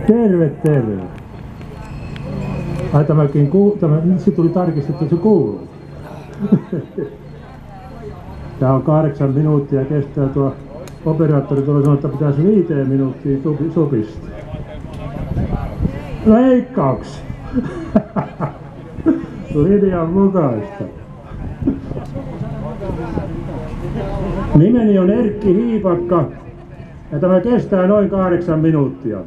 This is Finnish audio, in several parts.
Terve, terve. Ai nyt se tuli tarkistettu, että se kuuluu. Tää on 8 minuuttia kestää tuo operaattori tuolla sanoi, että pitäisi 5 minuuttia supistaa. Leikkauksia. Linjan mukaista. Nimeni on Erkki Hiipakka ja tämä kestää noin 8 minuuttia.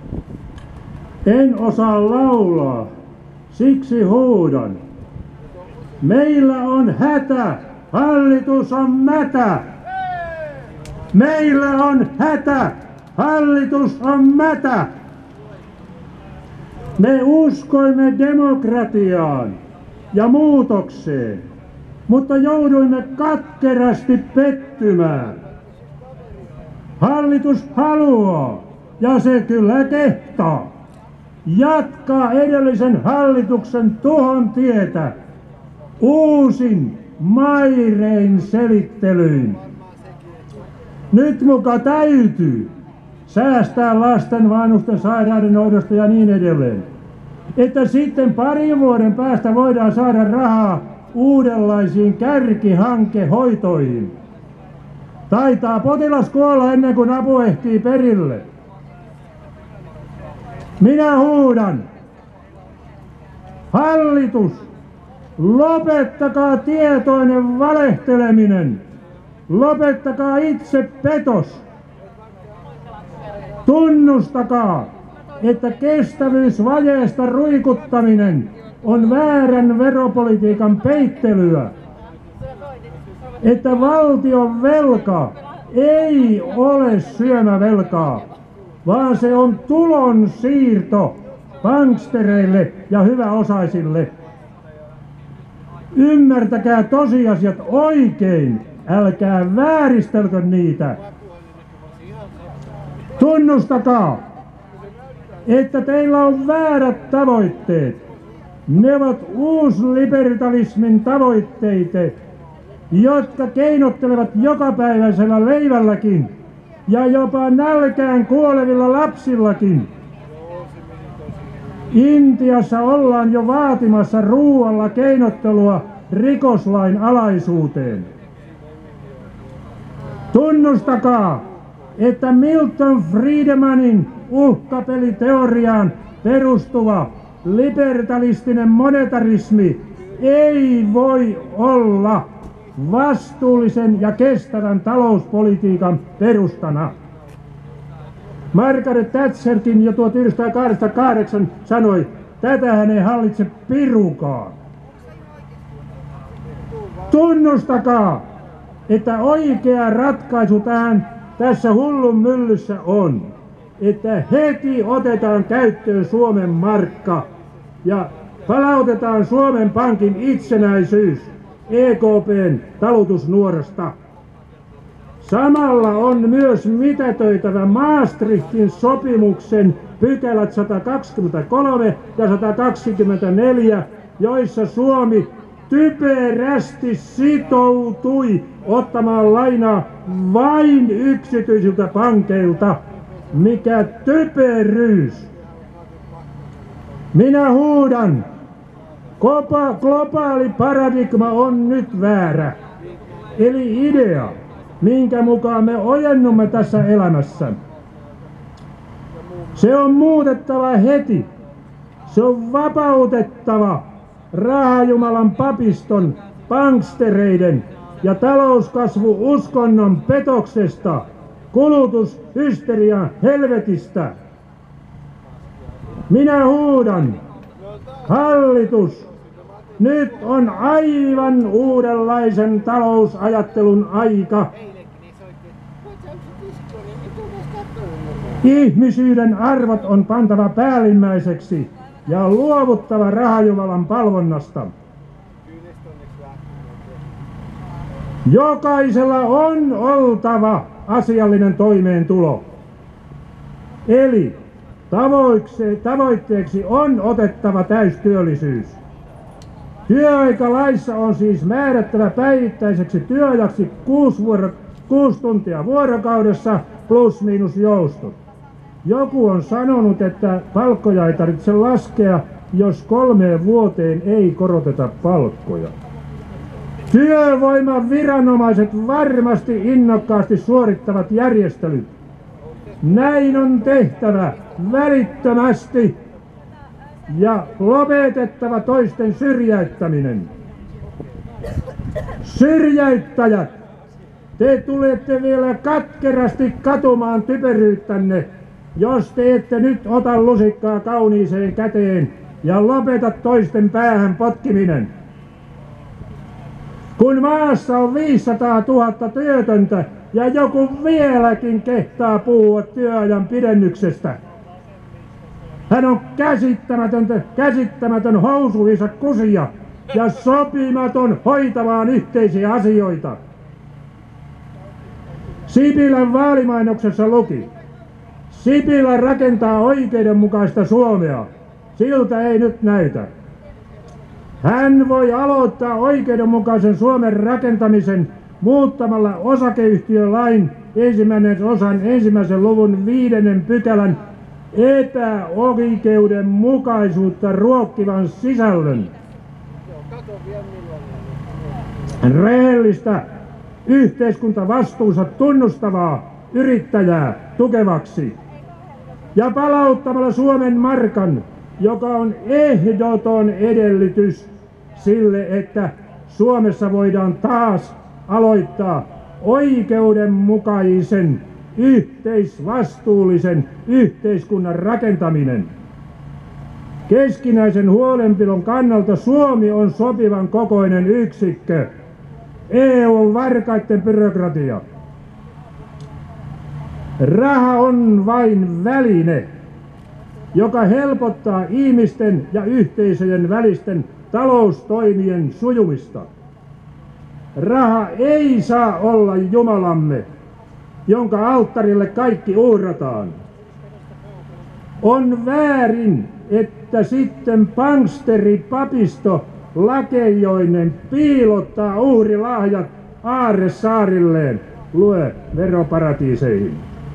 En osaa laulaa, siksi huudan. Meillä on hätä, hallitus on mätä. Meillä on hätä, hallitus on mätä. Me uskoimme demokratiaan ja muutokseen, mutta jouduimme katkerasti pettymään. Hallitus haluaa, ja se kyllä kehtaa, jatkaa edellisen hallituksen tuhon tietä uusin mairein selittelyin. Nyt muka täytyy säästää lasten, vanhusten, sairauden hoidosta ja niin edelleen. Että sitten 2 vuoden päästä voidaan saada rahaa uudenlaisiin kärkihankehoitoihin. Taitaa potilas kuolla ennen kuin apu ehtii perille. Minä huudan. Hallitus, lopettakaa tietoinen valehteleminen. Lopettakaa itse petos. Tunnustakaa, että kestävyysvajeesta ruikuttaminen on väärän veropolitiikan peittelyä. Että valtion velka ei ole syömävelkaa, vaan se on tulonsiirto bankstereille ja hyväosaisille. Ymmärtäkää tosiasiat oikein, älkää vääristelkö niitä. Tunnustakaa, että teillä on väärät tavoitteet. Ne ovat uusliberalismin tavoitteita, jotka keinottelevat jokapäiväisellä leivälläkin ja jopa nälkään kuolevilla lapsillakin. Intiassa ollaan jo vaatimassa ruualla keinottelua rikoslain alaisuuteen. Tunnustakaa, että Milton Friedmanin uhkapeliteoriaan perustuva liberalistinen monetarismi ei voi olla vastuullisen ja kestävän talouspolitiikan perustana. Margaret Thatcherkin jo 1988 sanoi, tätähän ei hallitse pirukaan. Tunnustakaa, että oikea ratkaisu tässä hullun myllyssä on, että heti otetaan käyttöön Suomen markka ja palautetaan Suomen Pankin itsenäisyys EKP:n talutusnuorasta. Samalla on myös mitätöitävä Maastrichtin sopimuksen pykälät 123 ja 124, joissa Suomi typerästi sitoutui ottamaan lainaa vain yksityisiltä pankeilta. Mikä typeryys! Minä huudan! Globaali paradigma on nyt väärä. Eli idea, minkä mukaan me ojennumme tässä elämässä. Se on muutettava heti. Se on vapautettava rahajumalan papiston, bankstereiden ja talouskasvu-uskonnon petoksesta, kulutushysterian helvetistä. Minä huudan, hallitus, nyt on aivan uudenlaisen talousajattelun aika. Ihmisyyden arvot on pantava päällimmäiseksi ja luovuttava rahajumalan palvonnasta. Jokaisella on oltava asiallinen toimeentulo. Eli tavoitteeksi on otettava täystyöllisyys. Työaikalaissa on siis määrättävä päivittäiseksi työajaksi 6 tuntia vuorokaudessa plus miinus joustot. Joku on sanonut, että palkkoja ei tarvitse laskea, jos 3 vuoteen ei koroteta palkkoja. Työvoimaviranomaiset varmasti innokkaasti suorittavat järjestelyt. Näin on tehtävä välittömästi ja lopetettava toisten syrjäyttäminen. Syrjäyttäjät, te tulette vielä katkerasti katumaan typeryyttänne, jos te ette nyt ota lusikkaa kauniiseen käteen ja lopeta toisten päähän potkiminen. Kun maassa on 500 000 työtöntä ja joku vieläkin kehtaa puhua työajan pidennyksestä. Hän on käsittämätön housuihinsa kusia ja sopimaton hoitamaan yhteisiä asioita. Sipilän vaalimainoksessa luki: Sipilä rakentaa oikeudenmukaista Suomea. Siltä ei nyt näytä. Hän voi aloittaa oikeudenmukaisen Suomen rakentamisen muuttamalla osakeyhtiölain 1. osan 1. luvun 5. pykälän epäoikeudenmukaisuutta ruokkivan sisällön. Rehellistä yhteiskuntavastuunsa tunnustavaa yrittäjää tukevaksi ja palauttamalla Suomen markan, joka on ehdoton edellytys sille, että Suomessa voidaan taas aloittaa oikeudenmukaisen, yhteisvastuullisen yhteiskunnan rakentaminen. Keskinäisen huolenpidon kannalta Suomi on sopivan kokoinen yksikkö. EU on varkaiden byrokratia. Raha on vain väline, joka helpottaa ihmisten ja yhteisöjen välisten taloustoimien sujumista. Raha ei saa olla Jumalamme, jonka alttarille kaikki uhrataan. On väärin, että sitten panksteri-papisto lakeijoinen piilottaa uhrilahjat aarresaarilleen, lue veroparatiiseihin.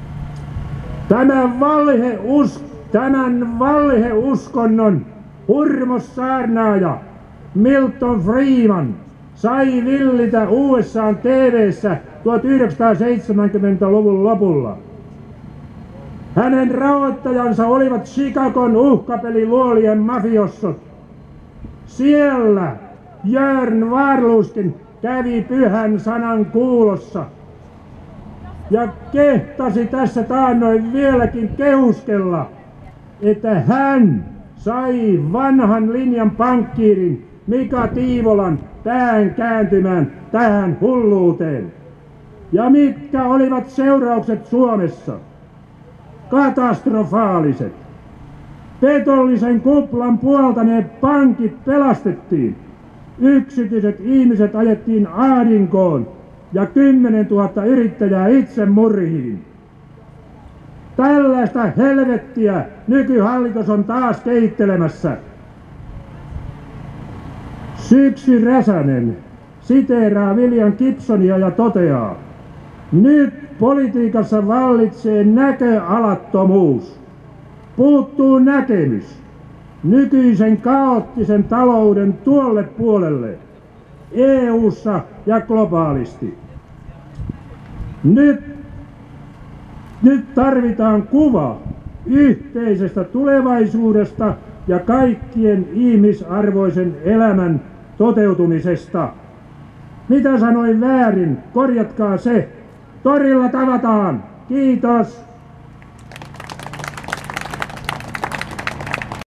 Tämän valheuskonnon hurmossaarnaaja Milton Friedman sai villitä USA:n TV:ssä 1970-luvun lopulla. Hänen rahoittajansa olivat Chicagon uhkapeliluolien mafiossot. Siellä Björn Wahlrooskin kävi pyhän sanan kuulossa ja kehtasi tässä taannoin vieläkin kehuskella, että hän sai vanhan linjan pankkiirin Mika Tiivolan pään kääntymään tähän hulluuteen. Ja mitkä olivat seuraukset Suomessa? Katastrofaaliset. Petollisen kuplan puoltaneet pankit pelastettiin. Yksityiset ihmiset ajettiin ahdinkoon ja 10 000 yrittäjää itsemurhiin. Tällaista helvettiä nykyhallitus on taas kehittelemässä. Syksy Räsänen siteeraa William Gibsonia ja toteaa: nyt politiikassa vallitsee näköalattomuus. Puuttuu näkemys nykyisen kaoottisen talouden tuolle puolelle, EU:ssa ja globaalisti. Nyt tarvitaan kuva yhteisestä tulevaisuudesta ja kaikkien ihmisarvoisen elämän toteutumisesta. Mitä sanoin väärin? Korjatkaa se. Torilla tavataan. Kiitos.